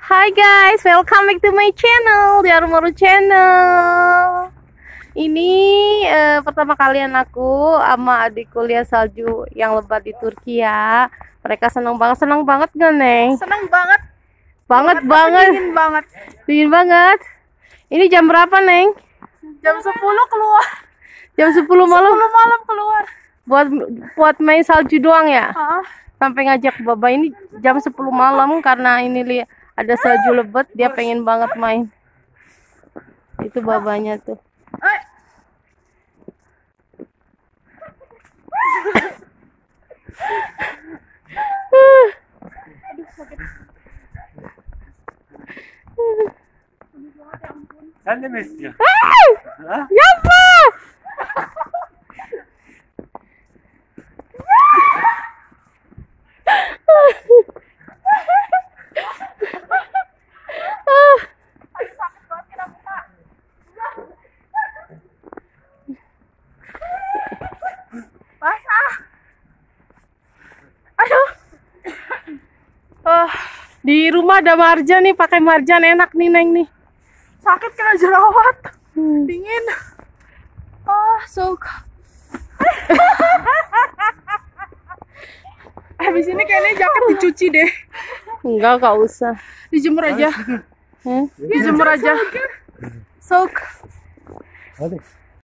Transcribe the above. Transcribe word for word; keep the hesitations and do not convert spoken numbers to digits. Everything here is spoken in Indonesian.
Hi guys, welcome back to my channel, di Arumaru Channel. Ini uh, pertama kalian aku sama adikku lihat salju yang lebat di Turki ya. Mereka senang banget, senang banget gak Neng? Senang banget, banget banget, dingin banget, dingin banget. Ini jam berapa Neng? Jam sepuluh keluar. Jam sepuluh malam. sepuluh malam keluar. Buat buat main salju doang ya? Uh. Sampai ngajak Baba ini jam sepuluh malam karena ini lihat ada salju lebat, dia pengen banget main. Itu babanya tuh. Sen de mi istiyorsun? Ah! Yapma! Basah. Aduh. Oh, di rumah ada marjan nih, pakai marjan enak nih Neng nih. Sakit kena jerawat. Hmm. Dingin. Oh, so. Habis ini kayaknya jaket dicuci deh. Enggak, gak usah. Dijemur aja. Hmm? Dijemur aja. Sok. Hadi.